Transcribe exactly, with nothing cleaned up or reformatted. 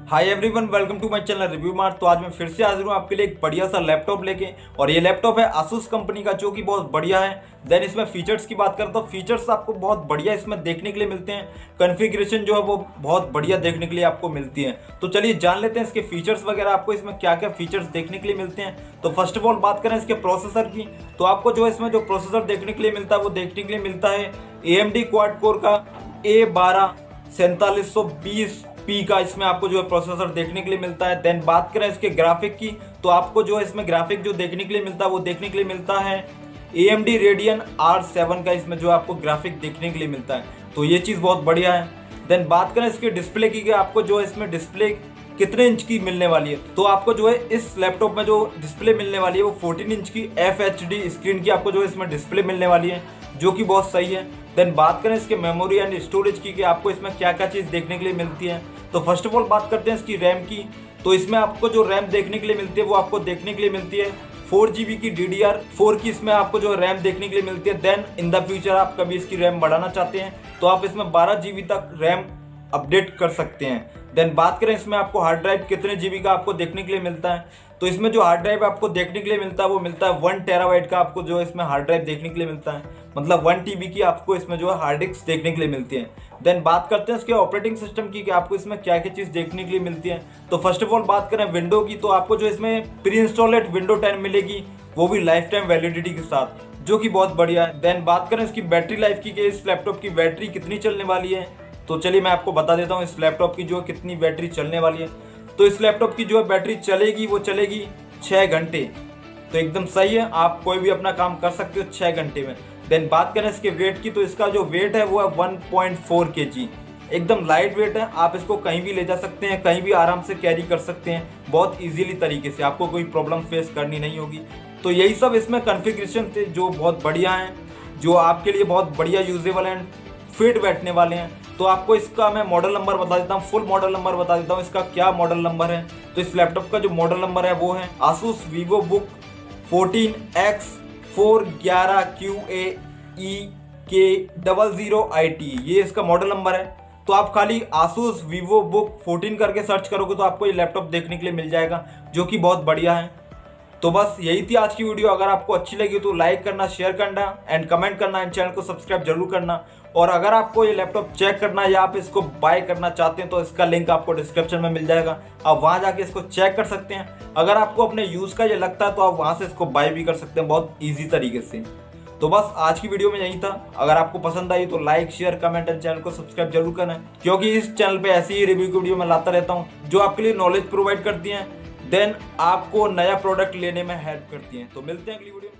Hi everyone, welcome to my channel review mart. तो आज मैं फिर से हाजिर हूँ आपके लिए एक बढ़िया सा लैपटॉप लेके। और ये लैपटॉप है आसूस कंपनी का, जो कि बहुत बढ़िया है। देन इसमें फीचर्स की बात करता हूँ, फीचर्स आपको बहुत बढ़िया इसमें देखने के लिए मिलते हैं। कॉन्फ़िगरेशन जो है वो बहुत बढ़िया देखने के लिए आपको मिलती है। तो चलिए जान लेते हैं इसके फीचर्स वगैरह, आपको इसमें क्या क्या फीचर्स देखने के लिए मिलते हैं। तो फर्स्ट ऑफ ऑल बात करें इसके प्रोसेसर की, तो आपको जो इसमें जो प्रोसेसर देखने के लिए मिलता है वो देखने के लिए मिलता है A M D quad core का ए बारह सैंतालीस सौ बीस पी का इसमें आपको जो है प्रोसेसर देखने के लिए मिलता है। देन बात करें इसके ग्राफिक की, तो आपको जो है इसमें ग्राफिक जो देखने के लिए मिलता है वो देखने के लिए मिलता है A M D Radeon R seven का, इसमें जो आपको ग्राफिक देखने के लिए मिलता है। तो ये चीज़ बहुत बढ़िया है। देन बात करें इसके डिस्प्ले की, कि आपको जो है इसमें डिस्प्ले कितने इंच की मिलने वाली है, तो आपको जो है इस लैपटॉप में जो डिस्प्ले मिलने वाली है वो फोर्टीन इंच की एफ एच डी स्क्रीन की आपको जो है इसमें डिस्प्ले मिलने वाली है, जो कि बहुत सही है। देन बात करें इसके मेमोरी एंड स्टोरेज की, कि आपको इसमें क्या क्या चीज़ देखने के लिए मिलती है। तो फर्स्ट ऑफ ऑल बात करते हैं इसकी रैम की, तो इसमें आपको जो रैम देखने के लिए मिलती है वो आपको देखने के लिए मिलती है फोर जी बी की डी डी आर फोर की, इसमें आपको जो रैम देखने के लिए मिलती है। देन इन द फ्यूचर आप कभी इसकी रैम बढ़ाना चाहते हैं तो आप इसमें बारह जी बी तक रैम अपडेट कर सकते हैं। देन बात करें इसमें आपको हार्ड ड्राइव कितने जीबी का आपको देखने के लिए मिलता है, तो इसमें जो हार्ड ड्राइव आपको देखने के लिए मिलता है वो मिलता है वन टेराबाइट का आपको जो इसमें हार्ड ड्राइव देखने के लिए मिलता है, मतलब वन टीबी की आपको इसमें जो है हार्ड डिस्क देखने के लिए मिलती है। देन बात करते हैं इसके ऑपरेटिंग सिस्टम की, कि आपको इसमें क्या क्या चीज़ देखने के लिए मिलती है। तो फर्स्ट ऑफ ऑल बात करें विंडो की, तो आपको जो इसमें प्री इंस्टॉलेड विंडो टेन मिलेगी, वो भी लाइफ टाइम वैलिडिटी के साथ, जो कि बहुत बढ़िया है। देन बात करें इसकी बैटरी लाइफ की, कि इस लैपटॉप की बैटरी कितनी चलने वाली है, तो चलिए मैं आपको बता देता हूँ इस लैपटॉप की जो कितनी बैटरी चलने वाली है। तो इस लैपटॉप की जो है बैटरी चलेगी वो चलेगी छः घंटे, तो एकदम सही है, आप कोई भी अपना काम कर सकते हो छः घंटे में। देन बात करें इसके वेट की, तो इसका जो वेट है वो है वन पॉइंट फोर के जी, एकदम लाइट वेट है। आप इसको कहीं भी ले जा सकते हैं, कहीं भी आराम से कैरी कर सकते हैं बहुत ईजीली तरीके से, आपको कोई प्रॉब्लम फेस करनी नहीं होगी। तो यही सब इसमें कॉन्फ़िगरेशन थे जो बहुत बढ़िया हैं, जो आपके लिए बहुत बढ़िया यूजेबल एंड फिट बैठने वाले हैं। तो आपको इसका मैं मॉडल नंबर बता देता हूँ, फुल मॉडल नंबर बता देता हूँ इसका क्या मॉडल नंबर है। तो इस लैपटॉप का जो मॉडल नंबर है वो है Asus Vivobook fourteen X four ग्यारह Q A E K double zero I T, ये इसका मॉडल नंबर है। तो आप खाली आसूस विवोबुक फोर्टीन करके सर्च करोगे तो आपको ये लैपटॉप देखने के लिए मिल जाएगा, जो कि बहुत बढ़िया है। तो बस यही थी आज की वीडियो। अगर आपको अच्छी लगी तो लाइक करना, शेयर करना एंड कमेंट करना एंड चैनल को सब्सक्राइब जरूर करना। और अगर आपको ये लैपटॉप चेक करना है या आप इसको बाय करना चाहते हैं तो इसका लिंक आपको डिस्क्रिप्शन में मिल जाएगा, आप वहां जाके इसको चेक कर सकते हैं। अगर आपको अपने यूज़ का ये लगता है तो आप वहां से इसको बाय भी कर सकते हैं बहुत ईजी तरीके से। तो बस आज की वीडियो में यही था। अगर आपको पसंद आई तो like share comment and channel को सब्सक्राइब जरूर करना, क्योंकि इस चैनल पे ऐसी ही रिव्यू की वीडियो मैं लाता रहता हूँ जो आपके लिए नॉलेज प्रोवाइड करती हैं, देन आपको नया प्रोडक्ट लेने में हेल्प करती हैं। तो मिलते हैं अगली वीडियो में।